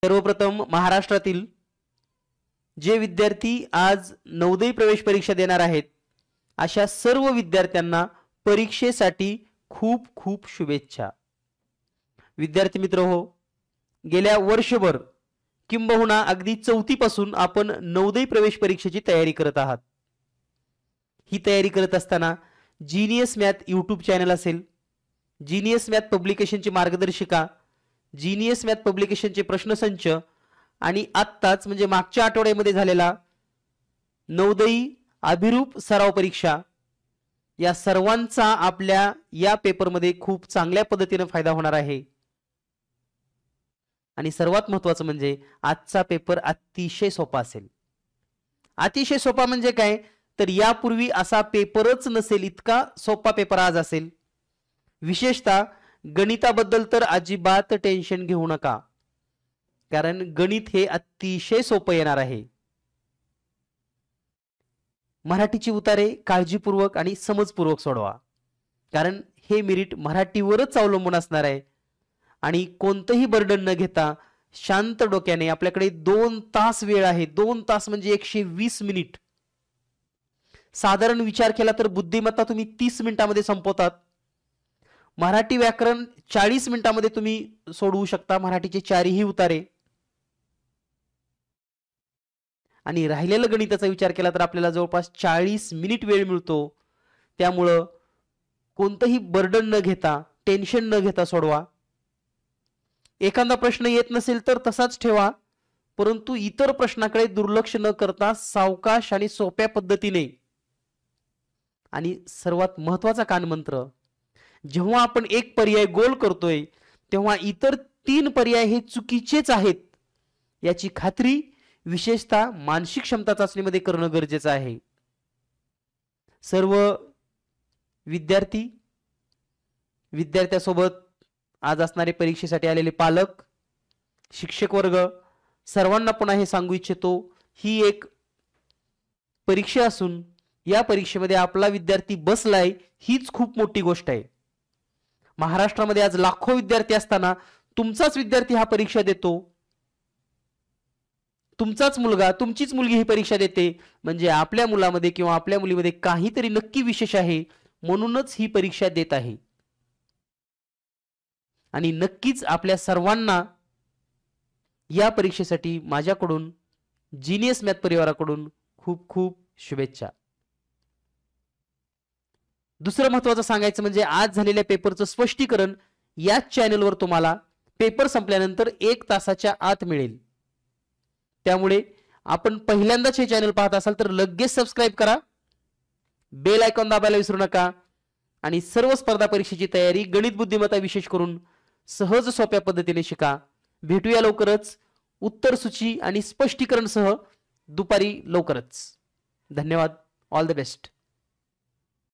सर्वप्रथम महाराष्ट्रातील जे विद्यार्थी आज नवोदय प्रवेश परीक्षा देणार आहेत अशा सर्व विद्यार्थ्यांना परीक्षेसाठी खूप खूप शुभेच्छा। विद्यार्थी मित्र हो, गेल्या वर्षभर किंबहुना अगदी 4थी पासून आपण नवोदय प्रवेश परीक्षेची तयारी करत आहात। ही तयारी करत असताना जीनियस मॅथ यूट्यूब चॅनल असेल, जीनियस मॅथ पब्लिकेशनची मार्गदर्शिका, जीनियस मॅथ पब्लिकेशनचे प्रश्नसंच आणि आत्ताच म्हणजे मागच्या आठवड्यामध्ये झालेला नवोदयी अभिरूप सराव परीक्षा या सर्वांचा आपल्या या पेपरमध्ये खूप चांगल्या पद्धतीने फायदा होणार आहे। आणि सर्वात महत्त्वाचं म्हणजे आजचा पेपर अतिशय सोपा असेल। अतिशय सोपा म्हणजे काय तर यापूर्वी असा पेपरच नसेल इतका सोपा पेपर आज असेल। विशेषतः गणिताबद्दल तर अजिबात टेन्शन घेऊ नका, कारण गणित हे अतिशय सोपं येणार आहे। मराठीची उतारे काळजीपूर्वक आणि समजपूर्वक सोडवा, कारण हे मेरिट मराठीवरच अवलंबून असणार आहे। आणि कोणतेही बर्डन न घेता शांत डोक्याने आपल्याकडे 2 तास वेळ आहे। 2 तास म्हणजे 120 मिनिट। साधारण विचार केला तर बुद्धिमत्ता तुम्ही 30 मिनिटांमध्ये संपवतात। मराठी व्याकरण 40 मिनिटांमध्ये तुम्ही सोडवू शकता, मराठीचे 4ही उतारे। आणि राहिलेलं गणिताचा विचार केला तर आपल्याला जवळपास 40 मिनिट वेळ मिळतो। त्यामुळे कोणतेही बर्डन न घेता, टेन्शन न घेता सोडवा। एखादा प्रश्न येत नसेल तर तसाच ठेवा, परंतु इतर प्रश्नाकडे दुर्लक्ष न करता सावकाश आणि सोप्या पद्धतीने। आणि सर्वात महत्त्वाचा कानमंत्र, जेव्हा आपण एक पर्याय गोल करतोय तेव्हा इतर 3 पर्याय हे चुकीचेच आहेत याची खात्री विशेषतः मानसिक क्षमता चाचणीमध्ये करणं गरजेचं आहे। सर्व विद्यार्थ्यासोबत आज असणारे परीक्षेसाठी आलेले पालक, शिक्षक वर्ग सर्वांना पुन्हा हे सांगू इच्छितो, ही एक परीक्षा असून या परीक्षेमध्ये आपला विद्यार्थी बसलाय हीच खूप मोठी गोष्ट आहे। महाराष्ट्रामध्ये आज लाखो विद्यार्थी असताना तुमचाच विद्यार्थी हा परीक्षा देतो, तुमचाच मुलगा, तुमचीच मुलगी ही परीक्षा देते, म्हणजे आपल्या मुलामध्ये किंवा आपल्या मुलीमध्ये काहीतरी नक्की विशेष आहे, म्हणूनच ही परीक्षा देत आहे। आणि नक्कीच आपल्या सर्वांना या परीक्षेसाठी माझ्याकडून, जीनियस मॅथ परिवाराकडून खूप खूप शुभेच्छा। दुसरं महत्त्वाचं सांगायचं म्हणजे आज झालेल्या पेपरचं स्पष्टीकरण याच चॅनलवर तुम्हाला पेपर संपल्यानंतर 1 तासाच्या आत मिळेल। त्यामुळे आपण पहिल्यांदाच हे चॅनल पाहत असाल तर लगेच सबस्क्राइब करा, बेल आयकॉन दाबायला विसरू नका। आणि सर्व स्पर्धा परीक्षेची तयारी गणित बुद्धिमत्ता विशेष करून सहज सोप्या पद्धतीने शिका। भेटूया लवकरच उत्तर सूची आणि स्पष्टीकरण सह दुपारी लवकरच। धन्यवाद। All the best.